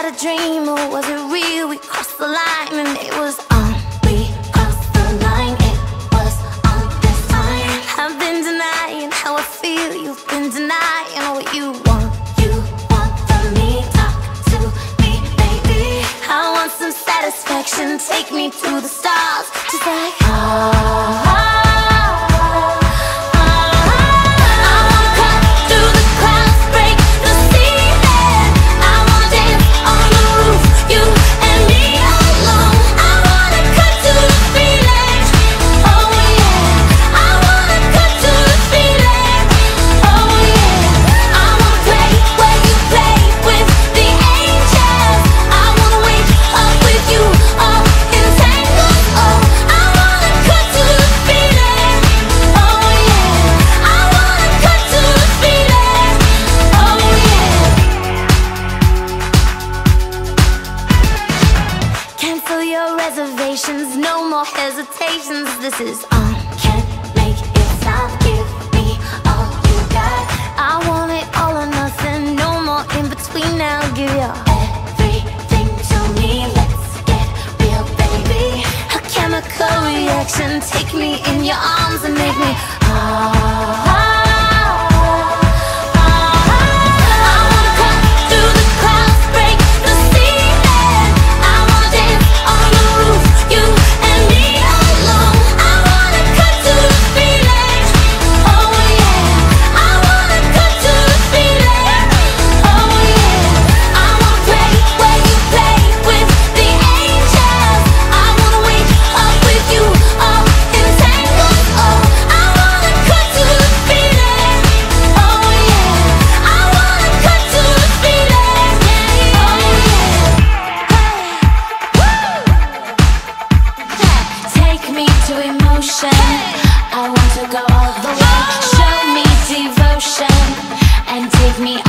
a dream or was it real? We crossed the line and it was on. We crossed the line, it was on this time. I've been denying how I feel, you've been denying what you want. You want from me, talk to me, baby. I want some satisfaction, take me to the stars, just like reservations, no more hesitations. This is on. Can't make it stop. Give me all you got. I want it all or nothing. No more in between now. Give your everything to me. Let's get real, baby. A chemical reaction. Take me in your arms and make me I want to go all the way. Show me devotion and take me